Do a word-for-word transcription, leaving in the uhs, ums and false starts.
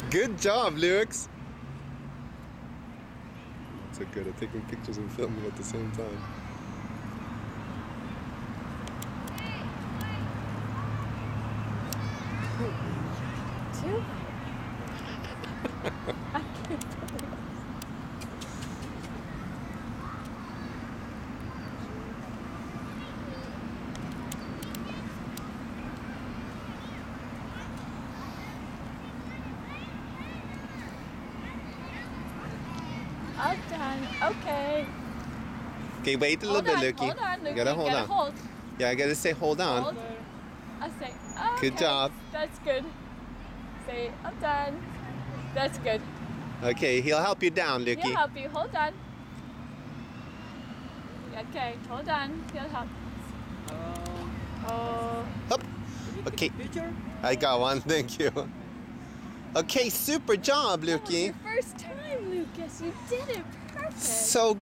Good job, Lux. So good at taking pictures and filming at the same time. Two? I can't believe it. All done. Okay. Okay, wait a little Hold bit, on, Lukey. hold on, Lukey. You gotta hold gotta on. Hold. Yeah, I gotta say hold on. Hold. I say, okay. Good job. That's good. Say, I'm done. That's good. Okay, he'll help you down, Lukey. He'll help you. Hold on. Okay, hold on. He'll help. Oh. Up. Okay. I got one. Thank you. Okay, super job, That was Lukey. your first time, Lucas. You did it perfect. So